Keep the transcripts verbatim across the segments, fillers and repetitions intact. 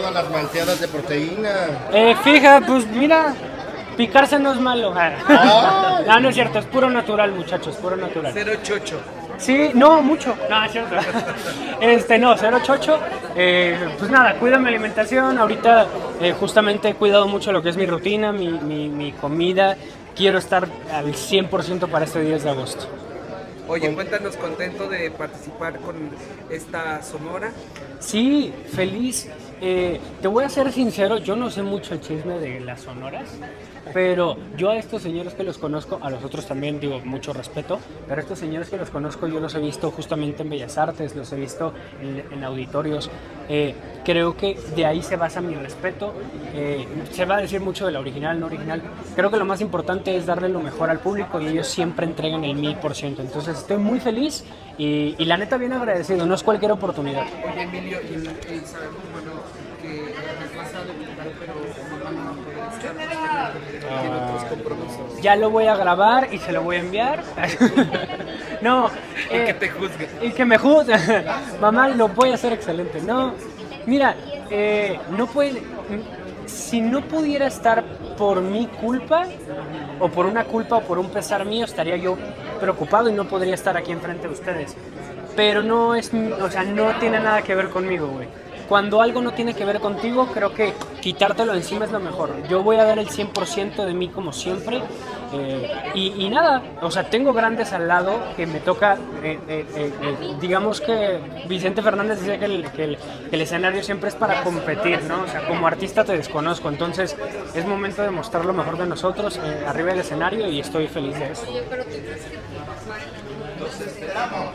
todas las malteadas de proteína. Eh, fija, pues mira, picarse no es malo. Ah. No, no es cierto, es puro natural, muchachos, puro natural. Cero chocho. Sí, no, mucho. No, es cierto. Este, no, cero chocho. Eh, pues nada, cuido mi alimentación. Ahorita eh, justamente he cuidado mucho lo que es mi rutina, mi, mi, mi comida. Quiero estar al cien por ciento para este diez de agosto. Oye, cuéntanos, contento de participar con esta Sonora. Sí, feliz. Eh, te voy a ser sincero, yo no sé mucho el chisme de las sonoras, pero yo a estos señores que los conozco, a los otros también digo mucho respeto, pero a estos señores que los conozco yo los he visto justamente en Bellas Artes, los he visto en, en auditorios. Eh, creo que de ahí se basa mi respeto. Eh, se va a decir mucho de la original, no original. Creo que lo más importante es darle lo mejor al público y ellos siempre entregan el mil por ciento. Entonces estoy muy feliz y, y la neta bien agradecido, no es cualquier oportunidad. Oye, Emilio, y, y sabemos, bueno, que has pasado pero mamá no va a poder estar, tiene otros compromisos. Ya lo voy a grabar y se lo voy a enviar. No. Y eh, que te juzgue. Y que me juzgue. Mamá, lo voy a hacer excelente. No, mira, eh, no puede. Si no pudiera estar por mi culpa, o por una culpa o por un pesar mío, estaría yo preocupado y no podría estar aquí enfrente de ustedes. Pero no es, o sea, no tiene nada que ver conmigo, güey. Cuando algo no tiene que ver contigo, creo que quitártelo encima es lo mejor. Yo voy a dar el cien por ciento de mí como siempre. Eh, y, y nada, o sea, tengo grandes al lado que me toca, eh, eh, eh, eh, digamos que Vicente Fernández decía que el, que, el, que el escenario siempre es para competir, ¿no? O sea, como artista te desconozco, entonces es momento de mostrar lo mejor de nosotros eh, arriba del escenario y estoy feliz de eso. Oye, pero ¿tú crees que tu papá nos esperamos?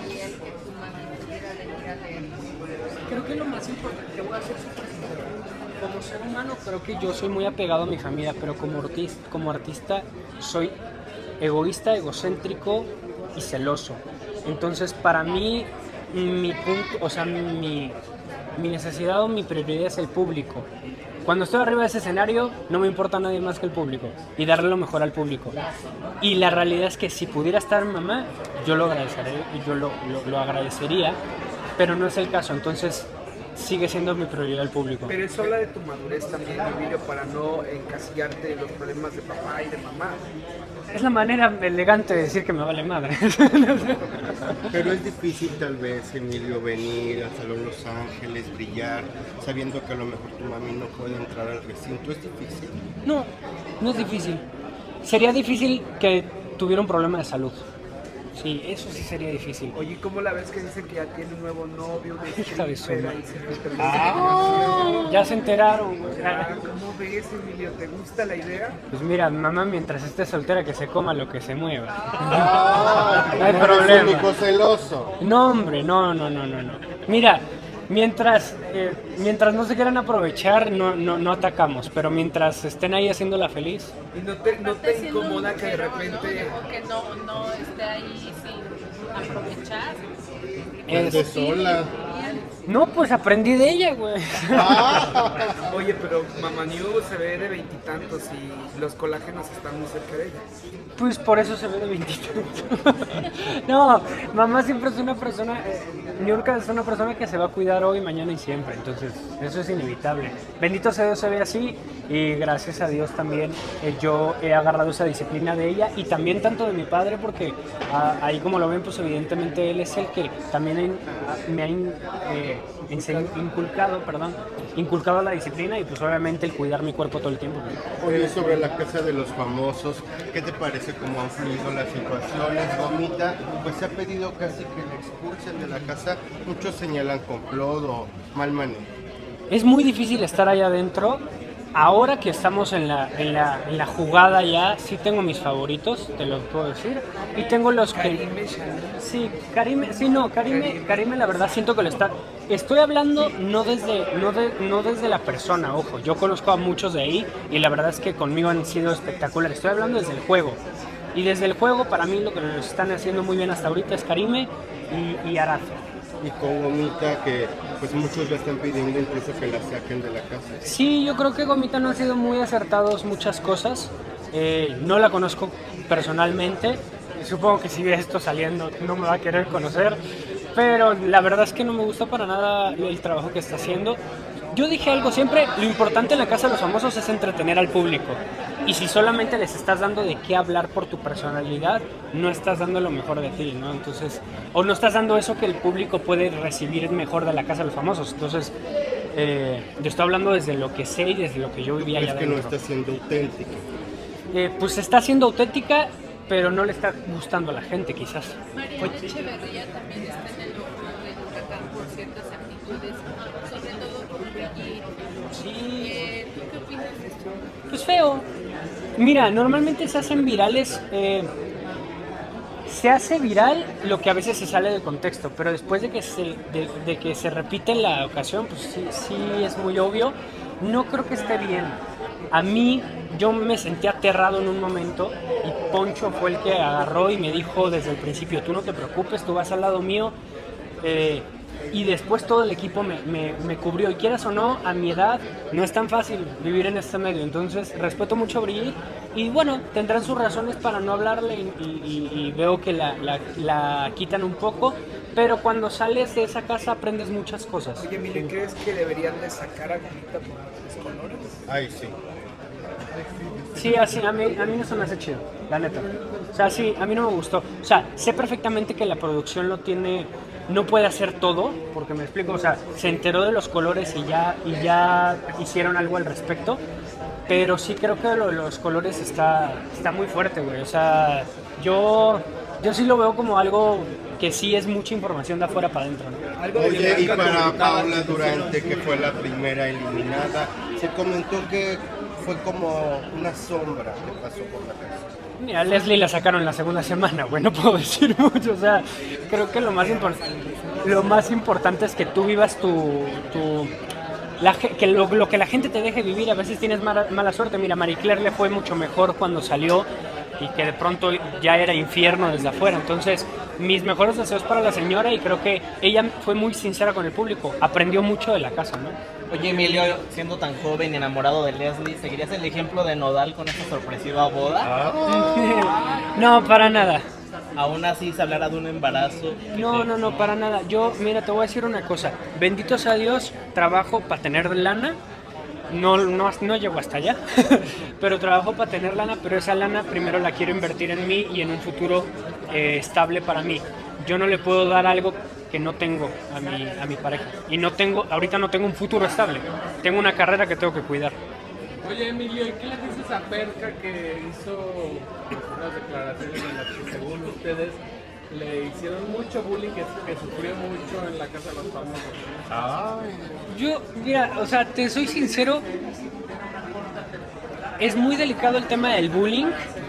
Creo que lo más importante, te voy a ser súper sincero, como ser humano creo que yo soy muy apegado a mi familia, pero como artista, como artista soy egoísta, egocéntrico y celoso. Entonces para mí, mi punto, o sea, mi, mi necesidad o mi prioridad es el público. Cuando estoy arriba de ese escenario, no me importa nadie más que el público y darle lo mejor al público. Y la realidad es que si pudiera estar mi mamá, yo lo agradecería, yo lo, lo, lo agradecería, pero no es el caso, entonces sigue siendo mi prioridad el público. Pero eso habla de tu madurez también, Emilio, para no encasillarte en los problemas de papá y de mamá. Es la manera elegante de decir que me vale madre. Pero es difícil tal vez, Emilio, venir al Salón Los Ángeles, brillar, sabiendo que a lo mejor tu mami no puede entrar al recinto. ¿Es difícil? No, no es difícil. Sería difícil que tuviera un problema de salud. Sí, eso sí sería difícil. Oye, ¿cómo la ves que dicen que ya tiene un nuevo novio? Hija de su madre. Ah. Ya se enteraron. Güey. ¿Cómo ves, Emilio? ¿Te gusta la idea? Pues mira, mamá, mientras esté soltera, que se coma lo que se mueva. Ah, no hay no problema. eres único celoso. No, hombre, no, no, no, no, no. Mira, mientras, eh, mientras no se quieran aprovechar, no, no, no atacamos, pero mientras estén ahí haciéndola feliz. ¿Y no te, no te incomoda que de repente... que no, no esté ahí sin aprovechar? Ande Es, sola. no, pues aprendí de ella, güey. Ah. Oye, pero Mamá New se ve de veintitantos y los colágenos están muy cerca de ella. Pues por eso se ve de veintitantos. No, mamá siempre es una persona, eh, Niurka es una persona que se va a cuidar hoy, mañana y siempre, entonces eso es inevitable. Bendito sea Dios, se ve así y gracias a Dios también eh, yo he agarrado esa disciplina de ella y también tanto de mi padre porque ah, ahí como lo ven, pues evidentemente él es el que también in, ah, me ha in, eh, enseñ, inculcado, perdón, inculcado la disciplina y pues obviamente el cuidar mi cuerpo todo el tiempo. Oye, sobre la casa de los famosos, ¿qué te parece cómo han fluido las situaciones? Gomita, pues se ha pedido casi que la expulsen de la casa. Muchos señalan complot o mal manejo. Es muy difícil estar allá adentro. Ahora que estamos en la, en la, en la jugada ya, sí tengo mis favoritos, te lo puedo decir. Y tengo los que... Karime, Sí, Karime, sí, no, Karime, Karime la verdad siento que lo está... Estoy hablando no desde, no, de, no desde la persona, ojo, yo conozco a muchos de ahí y la verdad es que conmigo han sido espectaculares. Estoy hablando desde el juego. Y desde el juego, para mí, lo que nos están haciendo muy bien hasta ahorita es Karime y, y Arazo. Y con Gomita, que pues muchos ya están pidiendo incluso que la saquen de la casa. Sí, yo creo que Gomita no han sido muy acertados muchas cosas. Eh, no la conozco personalmente. Supongo que si ve esto saliendo no me va a querer conocer. Pero la verdad es que no me gusta para nada el trabajo que está haciendo. yo dije algo siempre, lo importante en la Casa de los Famosos es entretener al público. Y si solamente les estás dando de qué hablar por tu personalidad, no estás dando lo mejor de ti, ¿no? Entonces, o no estás dando eso que el público puede recibir mejor de la Casa de los Famosos. Entonces, eh, yo estoy hablando desde lo que sé y desde lo que yo vivía allá adentro. Es que adentro. no está siendo auténtica. Eh, pues está siendo auténtica, pero no le está gustando a la gente, quizás. Mariana Echeverría también está en el ojo del huracán por ciertas actitudes, sobre todo por Brigitte. Sí. Eh, ¿Tú qué opinas de esto? Pues feo. Mira, normalmente se hacen virales, eh, se hace viral lo que a veces se sale del contexto, pero después de que se, de, de que se repite la ocasión, pues sí, sí es muy obvio. No creo que esté bien. A mí, yo me sentí aterrado en un momento y Poncho fue el que agarró y me dijo desde el principio, tú no te preocupes, tú vas al lado mío. Eh, y después todo el equipo me, me, me cubrió, y quieras o no, a mi edad no es tan fácil vivir en este medio, entonces respeto mucho a Brigitte y bueno, tendrán sus razones para no hablarle y, y, y veo que la, la, la quitan un poco, pero cuando sales de esa casa aprendes muchas cosas. Oye, Emilio, ¿crees que deberían de sacar a Gomita por los colores? Ay, sí. Sí, así, a mí, a mí no se me hace chido, la neta. O sea, sí, a mí no me gustó. O sea, sé perfectamente que la producción lo tiene, no puede hacer todo, porque me explico, o sea, se enteró de los colores y ya, y ya hicieron algo al respecto, pero sí creo que lo de los colores está, está muy fuerte, güey. O sea, yo, yo sí lo veo como algo que sí es mucha información de afuera para adentro, ¿no? Algo de Oye, y Bianca para comentaba Paula que Durante, que fue la primera eliminada, se comentó que fue como una sombra que pasó por la casa. Mira, a Leslie la sacaron la segunda semana, güey, no puedo decir mucho, o sea, creo que lo más, impor- lo más importante es que tú vivas tu... tu la, ge- que lo, lo que la gente te deje vivir, a veces tienes mala, mala suerte. Mira, Marie Claire le fue mucho mejor cuando salió y que de pronto ya era infierno desde afuera, entonces mis mejores deseos para la señora y creo que ella fue muy sincera con el público, aprendió mucho de la casa, ¿no? Oye, Emilio, siendo tan joven y enamorado de Leslie, ¿seguirías el ejemplo de Nodal con esta sorpresiva boda? No, para nada. Aún así se hablará de un embarazo. No, no, no, para nada. Yo, mira, te voy a decir una cosa. Bendito sea Dios, trabajo para tener lana. No, no, no llego hasta allá, pero trabajo para tener lana, pero esa lana primero la quiero invertir en mí y en un futuro eh, estable para mí. Yo no le puedo dar algo que no tengo a mi, a mi pareja. Y no tengo, ahorita no tengo un futuro estable. Tengo una carrera que tengo que cuidar. Oye, Emilio, ¿y qué le dices a Ferca que hizo unas declaraciones en las que según ustedes le hicieron mucho bullying, que, que sufrió mucho en la Casa de los Famosos? Yo, mira, o sea, te soy sincero, es muy delicado el tema del bullying,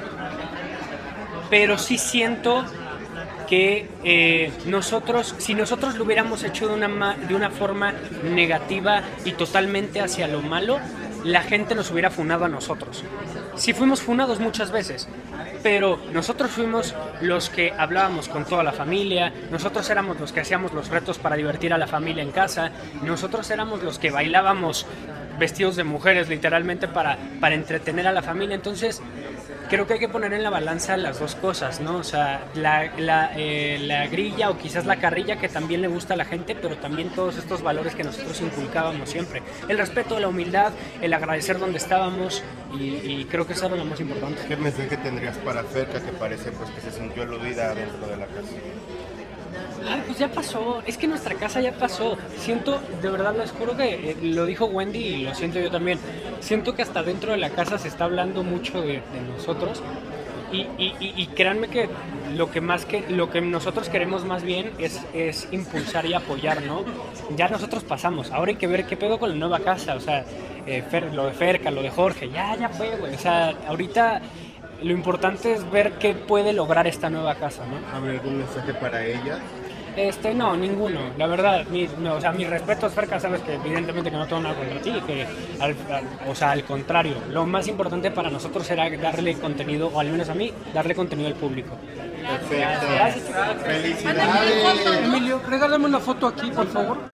pero sí siento que eh, nosotros, si nosotros lo hubiéramos hecho de una, ma- de una forma negativa y totalmente hacia lo malo, la gente nos hubiera funado a nosotros. Sí fuimos funados muchas veces, pero nosotros fuimos los que hablábamos con toda la familia, nosotros éramos los que hacíamos los retos para divertir a la familia en casa, nosotros éramos los que bailábamos vestidos de mujeres literalmente para, para entretener a la familia. Entonces creo que hay que poner en la balanza las dos cosas, ¿no? O sea, la, la, eh, la grilla o quizás la carrilla que también le gusta a la gente, pero también todos estos valores que nosotros inculcábamos siempre. El respeto, la humildad, el agradecer donde estábamos y, y creo que eso era lo más importante. ¿Qué mensaje tendrías para Ferca, que parece pues que se sintió aludida dentro de la casa? Ay, pues ya pasó, es que nuestra casa ya pasó. Siento, de verdad les juro que eh, lo dijo Wendy y lo siento yo también. Siento que hasta dentro de la casa se está hablando mucho de, de nosotros. Y, y, y, y créanme que lo que más que lo que nosotros queremos más bien es, es impulsar y apoyar, ¿no? Ya nosotros pasamos, ahora hay que ver qué pedo con la nueva casa, o sea, eh, Fer, lo de Ferca, lo de Jorge, ya, ya fue, güey. O sea, ahorita lo importante es ver qué puede lograr esta nueva casa, ¿no? ¿Habrá algún mensaje para ella? Este, no, ninguno, la verdad, mi, no, o sea, mis respetos, Ferca, sabes que evidentemente que no tengo nada contra ti, que al, al, o sea, al contrario, lo más importante para nosotros era darle contenido, o al menos a mí, darle contenido al público. Perfecto. Gracias. Felicidades. Emilio, regálame una foto aquí, por favor.